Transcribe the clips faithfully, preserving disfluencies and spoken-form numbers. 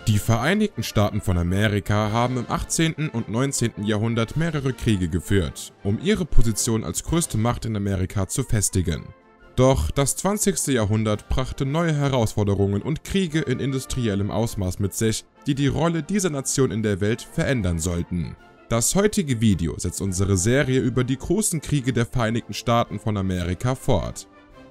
Die Vereinigten Staaten von Amerika haben im achtzehnten und neunzehnten Jahrhundert mehrere Kriege geführt, um ihre Position als größte Macht in Amerika zu festigen. Doch das zwanzigste Jahrhundert brachte neue Herausforderungen und Kriege in industriellem Ausmaß mit sich, die die Rolle dieser Nation in der Welt verändern sollten. Das heutige Video setzt unsere Serie über die großen Kriege der Vereinigten Staaten von Amerika fort.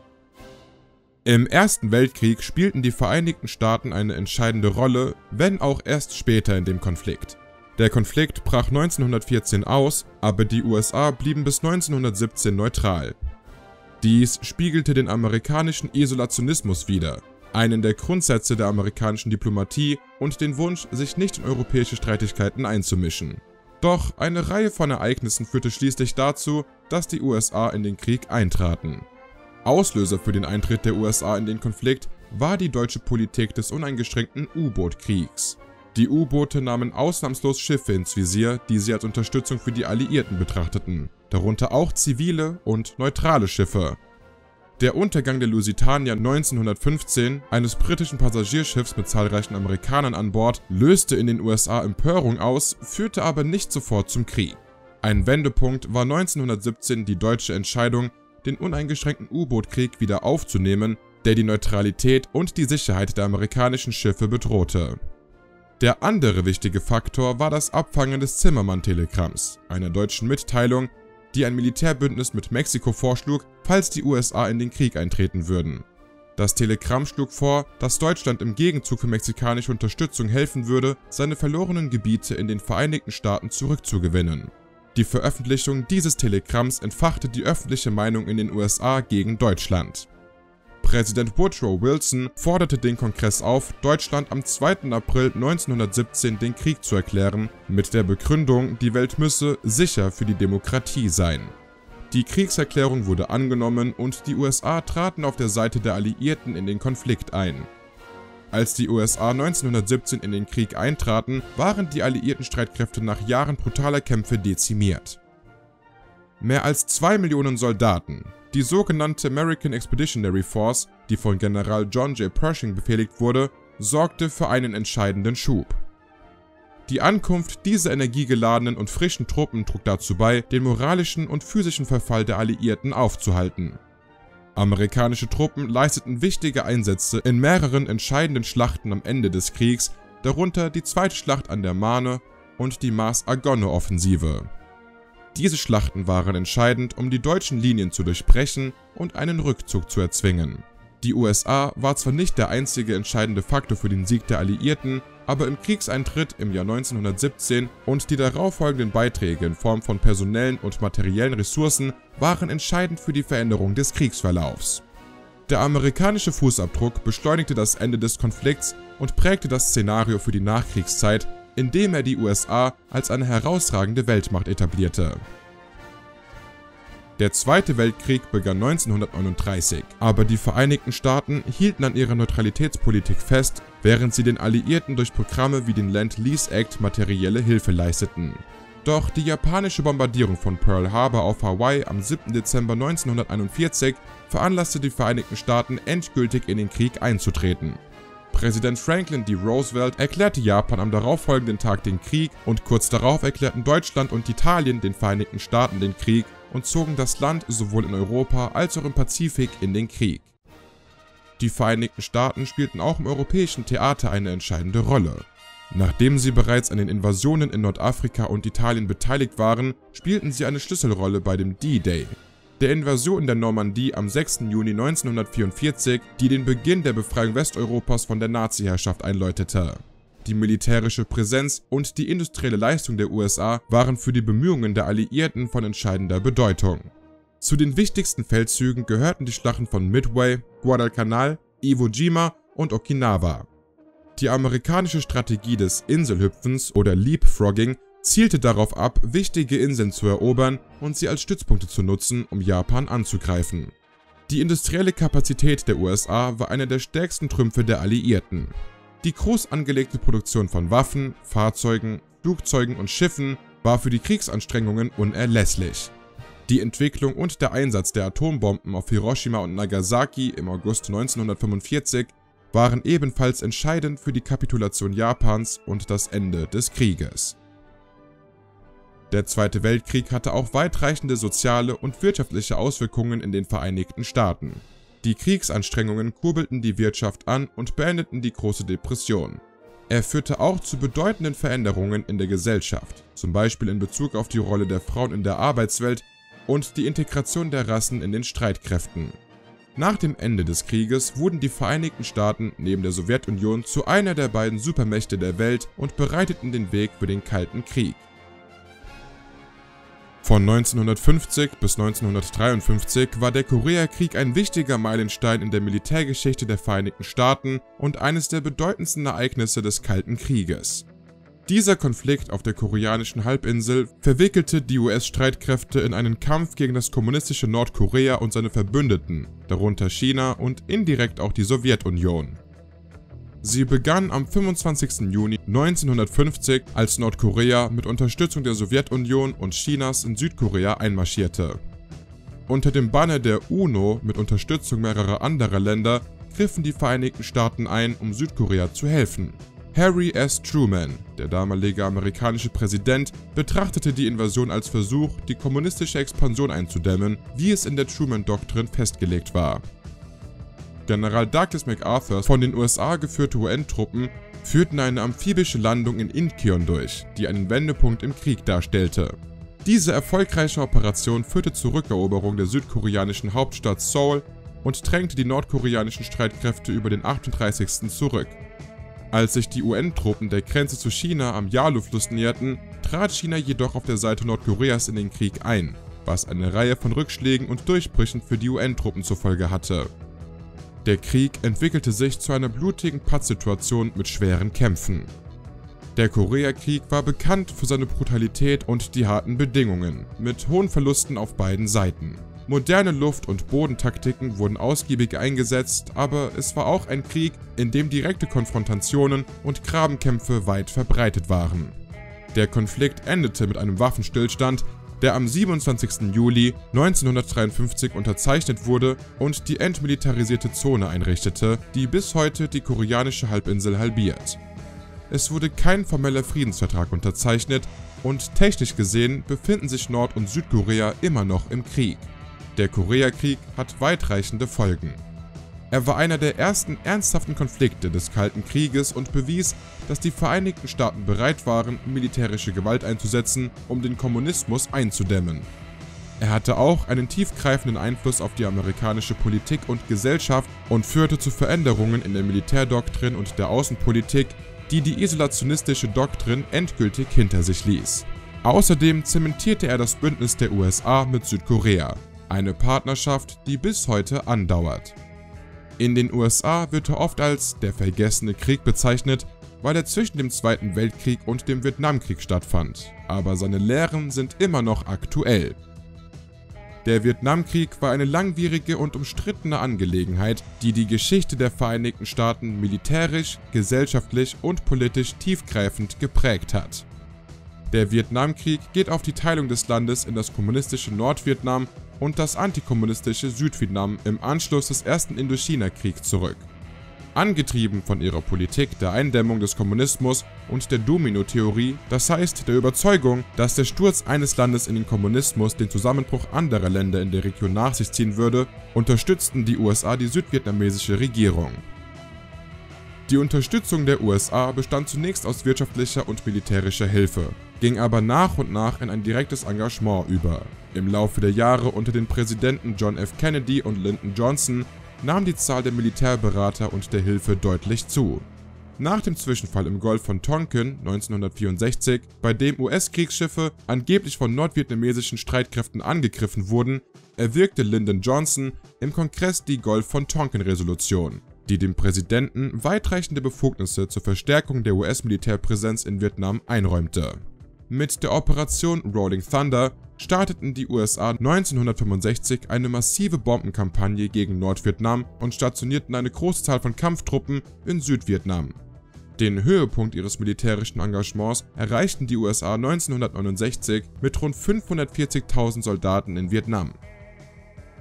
Im Ersten Weltkrieg spielten die Vereinigten Staaten eine entscheidende Rolle, wenn auch erst später in dem Konflikt. Der Konflikt brach neunzehnhundertvierzehn aus, aber die U S A blieben bis neunzehnhundertsiebzehn neutral. Dies spiegelte den amerikanischen Isolationismus wider, einen der Grundsätze der amerikanischen Diplomatie und den Wunsch, sich nicht in europäische Streitigkeiten einzumischen. Doch eine Reihe von Ereignissen führte schließlich dazu, dass die U S A in den Krieg eintraten. Auslöser für den Eintritt der U S A in den Konflikt war die deutsche Politik des uneingeschränkten U-Boot-Kriegs. Die U-Boote nahmen ausnahmslos Schiffe ins Visier, die sie als Unterstützung für die Alliierten betrachteten, darunter auch zivile und neutrale Schiffe. Der Untergang der Lusitania neunzehnhundertfünfzehn, eines britischen Passagierschiffs mit zahlreichen Amerikanern an Bord, löste in den U S A Empörung aus, führte aber nicht sofort zum Krieg. Ein Wendepunkt war neunzehnhundertsiebzehn die deutsche Entscheidung, den uneingeschränkten U-Boot-Krieg wieder aufzunehmen, der die Neutralität und die Sicherheit der amerikanischen Schiffe bedrohte. Der andere wichtige Faktor war das Abfangen des Zimmermann-Telegramms, einer deutschen Mitteilung, die ein Militärbündnis mit Mexiko vorschlug, falls die U S A in den Krieg eintreten würden. Das Telegramm schlug vor, dass Deutschland im Gegenzug für mexikanische Unterstützung helfen würde, seine verlorenen Gebiete in den Vereinigten Staaten zurückzugewinnen. Die Veröffentlichung dieses Telegramms entfachte die öffentliche Meinung in den U S A gegen Deutschland. Präsident Woodrow Wilson forderte den Kongress auf, Deutschland am zweiten April neunzehnhundertsiebzehn den Krieg zu erklären, mit der Begründung, die Welt müsse sicher für die Demokratie sein. Die Kriegserklärung wurde angenommen und die U S A traten auf der Seite der Alliierten in den Konflikt ein. Als die U S A neunzehnhundertsiebzehn in den Krieg eintraten, waren die alliierten Streitkräfte nach Jahren brutaler Kämpfe dezimiert. Mehr als zwei Millionen Soldaten, die sogenannte American Expeditionary Force, die von General John J. Pershing befehligt wurde, sorgte für einen entscheidenden Schub. Die Ankunft dieser energiegeladenen und frischen Truppen trug dazu bei, den moralischen und physischen Verfall der Alliierten aufzuhalten. Amerikanische Truppen leisteten wichtige Einsätze in mehreren entscheidenden Schlachten am Ende des Kriegs, darunter die zweite Schlacht an der Marne und die Mars-Argonne-Offensive. Diese Schlachten waren entscheidend, um die deutschen Linien zu durchbrechen und einen Rückzug zu erzwingen. Die U S A war zwar nicht der einzige entscheidende Faktor für den Sieg der Alliierten, aber im Kriegseintritt im Jahr neunzehnhundertsiebzehn und die darauffolgenden Beiträge in Form von personellen und materiellen Ressourcen waren entscheidend für die Veränderung des Kriegsverlaufs. Der amerikanische Fußabdruck beschleunigte das Ende des Konflikts und prägte das Szenario für die Nachkriegszeit, indem er die U S A als eine herausragende Weltmacht etablierte. Der Zweite Weltkrieg begann neunzehnhundertneununddreißig, aber die Vereinigten Staaten hielten an ihrer Neutralitätspolitik fest, während sie den Alliierten durch Programme wie den Lend-Lease-Act materielle Hilfe leisteten. Doch die japanische Bombardierung von Pearl Harbor auf Hawaii am siebten Dezember neunzehnhunderteinundvierzig veranlasste die Vereinigten Staaten endgültig in den Krieg einzutreten. Präsident Franklin D. Roosevelt erklärte Japan am darauffolgenden Tag den Krieg und kurz darauf erklärten Deutschland und Italien den Vereinigten Staaten den Krieg und zogen das Land sowohl in Europa als auch im Pazifik in den Krieg. Die Vereinigten Staaten spielten auch im europäischen Theater eine entscheidende Rolle. Nachdem sie bereits an den Invasionen in Nordafrika und Italien beteiligt waren, spielten sie eine Schlüsselrolle bei dem D-Day, der Invasion der Normandie am sechsten Juni neunzehnhundertvierundvierzig, die den Beginn der Befreiung Westeuropas von der Nazi-Herrschaft einläutete. Die militärische Präsenz und die industrielle Leistung der U S A waren für die Bemühungen der Alliierten von entscheidender Bedeutung. Zu den wichtigsten Feldzügen gehörten die Schlachten von Midway, Guadalcanal, Iwo Jima und Okinawa. Die amerikanische Strategie des Inselhüpfens oder Leapfrogging zielte darauf ab, wichtige Inseln zu erobern und sie als Stützpunkte zu nutzen, um Japan anzugreifen. Die industrielle Kapazität der U S A war einer der stärksten Trümpfe der Alliierten. Die groß angelegte Produktion von Waffen, Fahrzeugen, Flugzeugen und Schiffen war für die Kriegsanstrengungen unerlässlich. Die Entwicklung und der Einsatz der Atombomben auf Hiroshima und Nagasaki im August neunzehnhundertfünfundvierzig waren ebenfalls entscheidend für die Kapitulation Japans und das Ende des Krieges. Der Zweite Weltkrieg hatte auch weitreichende soziale und wirtschaftliche Auswirkungen in den Vereinigten Staaten. Die Kriegsanstrengungen kurbelten die Wirtschaft an und beendeten die Große Depression. Er führte auch zu bedeutenden Veränderungen in der Gesellschaft, zum Beispiel in Bezug auf die Rolle der Frauen in der Arbeitswelt und die Integration der Rassen in den Streitkräften. Nach dem Ende des Krieges wurden die Vereinigten Staaten neben der Sowjetunion zu einer der beiden Supermächte der Welt und bereiteten den Weg für den Kalten Krieg. Von neunzehnhundertfünfzig bis neunzehnhundertdreiundfünfzig war der Koreakrieg ein wichtiger Meilenstein in der Militärgeschichte der Vereinigten Staaten und eines der bedeutendsten Ereignisse des Kalten Krieges. Dieser Konflikt auf der koreanischen Halbinsel verwickelte die U S-Streitkräfte in einen Kampf gegen das kommunistische Nordkorea und seine Verbündeten, darunter China und indirekt auch die Sowjetunion. Sie begann am fünfundzwanzigsten Juni neunzehnhundertfünfzig, als Nordkorea mit Unterstützung der Sowjetunion und Chinas in Südkorea einmarschierte. Unter dem Banner der UNO mit Unterstützung mehrerer anderer Länder griffen die Vereinigten Staaten ein, um Südkorea zu helfen. Harry S. Truman, der damalige amerikanische Präsident, betrachtete die Invasion als Versuch, die kommunistische Expansion einzudämmen, wie es in der Truman-Doktrin festgelegt war. General Douglas MacArthur von den U S A geführte U N-Truppen führten eine amphibische Landung in Incheon durch, die einen Wendepunkt im Krieg darstellte. Diese erfolgreiche Operation führte zur Rückeroberung der südkoreanischen Hauptstadt Seoul und drängte die nordkoreanischen Streitkräfte über den achtunddreißigsten zurück. Als sich die U N-Truppen der Grenze zu China am Yalu-Fluss näherten, trat China jedoch auf der Seite Nordkoreas in den Krieg ein, was eine Reihe von Rückschlägen und Durchbrüchen für die U N-Truppen zur Folge hatte. Der Krieg entwickelte sich zu einer blutigen Pattsituation mit schweren Kämpfen. Der Koreakrieg war bekannt für seine Brutalität und die harten Bedingungen, mit hohen Verlusten auf beiden Seiten. Moderne Luft- und Bodentaktiken wurden ausgiebig eingesetzt, aber es war auch ein Krieg, in dem direkte Konfrontationen und Grabenkämpfe weit verbreitet waren. Der Konflikt endete mit einem Waffenstillstand, der am siebenundzwanzigsten Juli neunzehnhundertdreiundfünfzig unterzeichnet wurde und die entmilitarisierte Zone einrichtete, die bis heute die koreanische Halbinsel halbiert. Es wurde kein formeller Friedensvertrag unterzeichnet und technisch gesehen befinden sich Nord- und Südkorea immer noch im Krieg. Der Koreakrieg hat weitreichende Folgen. Er war einer der ersten ernsthaften Konflikte des Kalten Krieges und bewies, dass die Vereinigten Staaten bereit waren, militärische Gewalt einzusetzen, um den Kommunismus einzudämmen. Er hatte auch einen tiefgreifenden Einfluss auf die amerikanische Politik und Gesellschaft und führte zu Veränderungen in der Militärdoktrin und der Außenpolitik, die die isolationistische Doktrin endgültig hinter sich ließ. Außerdem zementierte er das Bündnis der U S A mit Südkorea, eine Partnerschaft, die bis heute andauert. In den U S A wird er oft als der vergessene Krieg bezeichnet, weil er zwischen dem Zweiten Weltkrieg und dem Vietnamkrieg stattfand, aber seine Lehren sind immer noch aktuell. Der Vietnamkrieg war eine langwierige und umstrittene Angelegenheit, die die Geschichte der Vereinigten Staaten militärisch, gesellschaftlich und politisch tiefgreifend geprägt hat. Der Vietnamkrieg geht auf die Teilung des Landes in das kommunistische Nordvietnam und das antikommunistische Südvietnam im Anschluss des Ersten Indochina-Kriegs zurück. Angetrieben von ihrer Politik der Eindämmung des Kommunismus und der Domino-Theorie, das heißt der Überzeugung, dass der Sturz eines Landes in den Kommunismus den Zusammenbruch anderer Länder in der Region nach sich ziehen würde, unterstützten die U S A die südvietnamesische Regierung. Die Unterstützung der U S A bestand zunächst aus wirtschaftlicher und militärischer Hilfe, ging aber nach und nach in ein direktes Engagement über. Im Laufe der Jahre unter den Präsidenten John F. Kennedy und Lyndon Johnson nahm die Zahl der Militärberater und der Hilfe deutlich zu. Nach dem Zwischenfall im Golf von Tonkin neunzehnhundertvierundsechzig, bei dem U S-Kriegsschiffe angeblich von nordvietnamesischen Streitkräften angegriffen wurden, erwirkte Lyndon Johnson im Kongress die Golf von Tonkin-Resolution, die dem Präsidenten weitreichende Befugnisse zur Verstärkung der U S-Militärpräsenz in Vietnam einräumte. Mit der Operation Rolling Thunder starteten die U S A neunzehnhundertfünfundsechzig eine massive Bombenkampagne gegen Nordvietnam und stationierten eine große Zahl von Kampftruppen in Südvietnam. Den Höhepunkt ihres militärischen Engagements erreichten die U S A neunzehnhundertneunundsechzig mit rund fünfhundertvierzigtausend Soldaten in Vietnam.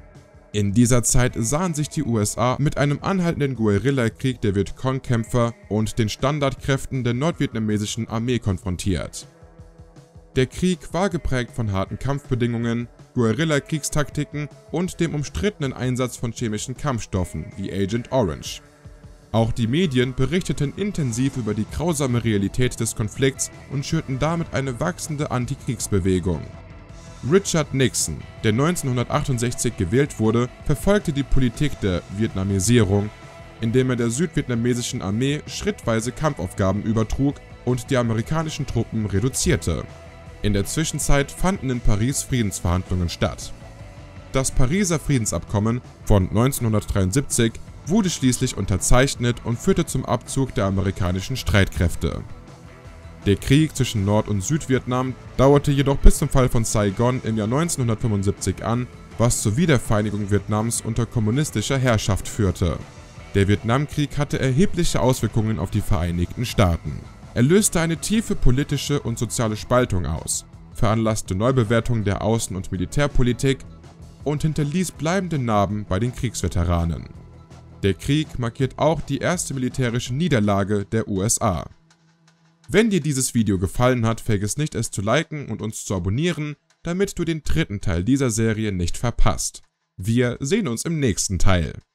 In dieser Zeit sahen sich die U S A mit einem anhaltenden Guerillakrieg der Vietcong-Kämpfer und den Standardkräften der nordvietnamesischen Armee konfrontiert. Der Krieg war geprägt von harten Kampfbedingungen, Guerillakriegstaktiken und dem umstrittenen Einsatz von chemischen Kampfstoffen wie Agent Orange. Auch die Medien berichteten intensiv über die grausame Realität des Konflikts und schürten damit eine wachsende Antikriegsbewegung. Richard Nixon, der neunzehnhundertachtundsechzig gewählt wurde, verfolgte die Politik der Vietnamisierung, indem er der südvietnamesischen Armee schrittweise Kampfaufgaben übertrug und die amerikanischen Truppen reduzierte. In der Zwischenzeit fanden in Paris Friedensverhandlungen statt. Das Pariser Friedensabkommen von neunzehnhundertdreiundsiebzig wurde schließlich unterzeichnet und führte zum Abzug der amerikanischen Streitkräfte. Der Krieg zwischen Nord- und Südvietnam dauerte jedoch bis zum Fall von Saigon im Jahr neunzehnhundertfünfundsiebzig an, was zur Wiedervereinigung Vietnams unter kommunistischer Herrschaft führte. Der Vietnamkrieg hatte erhebliche Auswirkungen auf die Vereinigten Staaten. Er löste eine tiefe politische und soziale Spaltung aus, veranlasste Neubewertung der Außen- und Militärpolitik und hinterließ bleibende Narben bei den Kriegsveteranen. Der Krieg markiert auch die erste militärische Niederlage der U S A. Wenn dir dieses Video gefallen hat, vergiss nicht, es zu liken und uns zu abonnieren, damit du den dritten Teil dieser Serie nicht verpasst. Wir sehen uns im nächsten Teil.